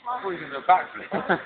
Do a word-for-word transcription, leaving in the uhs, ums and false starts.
I thought you were going to do a backflip.